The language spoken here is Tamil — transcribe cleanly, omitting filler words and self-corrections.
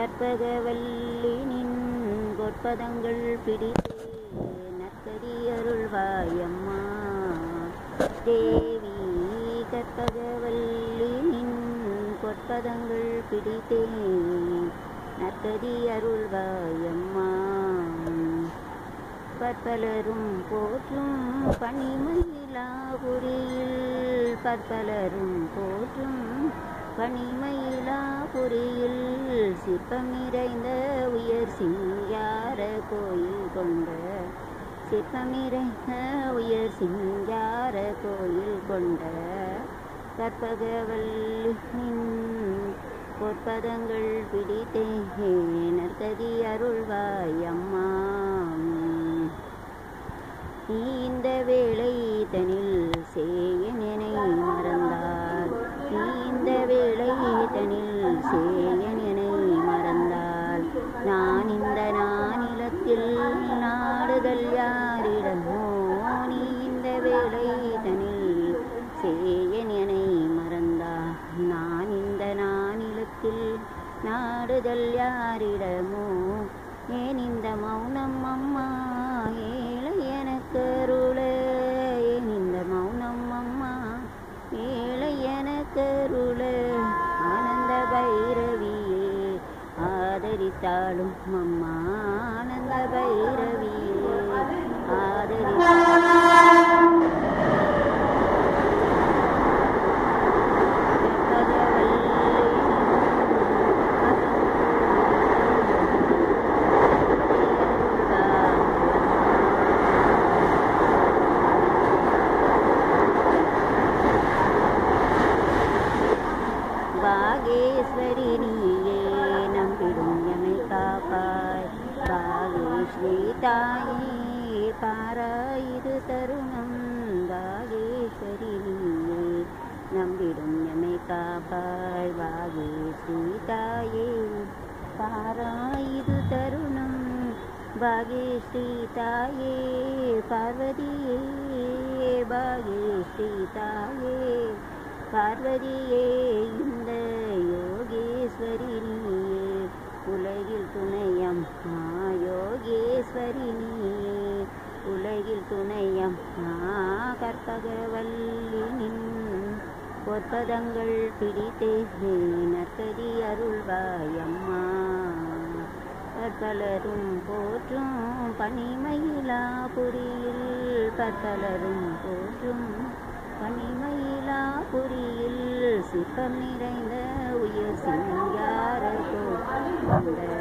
கற்பகவல்லி நின் பொற்பதங்கள் பிடித்தே நற்கதி அருள்வாயம்மா தேவி. கற்பகவல்லி நின் பொற்பதங்கள் பிடித்தேன் நற்கதி அருள்வாயம்மா. பற்பலரும் போற்றும் பனிமயிலாபுரியில் பற்பலரும் போற்றும் பனிமயிலாபுரியில் சிற்பம் நிறைந்த உயர் சிங்கார கோயில் கொண்ட சிற்பம் நிறைந்த உயர் சிங்கார கோயில் கொண்ட கற்பகவல்லி நின் பொற்பதங்கள் பிடித்தேன் நற்கதி அருள்வாயம்மா. நீ இந்த வேளை தனில் சேயனை மறந்தால் நீ இந்த வேளை தனில் சேயனை மறந்தால் நான் இந்த நானிலத்தில் நாடுதல் யாரிடமோ. நீ இந்த வேளை தனில் சேயனை மறந்தால் நான் இந்த நானிலத்தில் நாடுதல் யாரிடமோ. ஏன் இந்த மௌனம் அம்மா ஏழை எனக்கு அருளே. ஏன் இந்த மௌனம் அம்மா ஏழை எனக்கு அருளே. ஆனந்த பைரவியே ஆதரித்தாலும் அம்மா ஆனந்த பைரவியே ஆதரித்தாலும் பாகேஸ்வரி நீயே நம்பிடும் எமை காப்பாய். பாகேஸ்வரி தாயே பாராயிரு தருணம். பாகேஸ்வரி நீயே நம்பிடும் எமை காப்பாய். பாகேஸ்வரி தாயே பாராயிரு தருணம். பாகேஸ்வரி தாயே பார்வதியே பாகேஸ்வரி தாயே பார்வதியே இந்த யோகேஸ்வரி நீயே உலகில் துணையம் யோகேஸ்வரி நீயே உலகில் துணையம் கற்பகவல்லி நின் பொற்பதங்கள் பிடித்தே நற்கதி அருள்வாயம்மா. பற்பலரும் போற்றும் பனிமயிலாபுரியில் பற்பலரும் போற்றும் பனிமயிலாபுரியில் சிற்பம் நிறைந்த உயர் சிங்கார கோயில் கொண்ட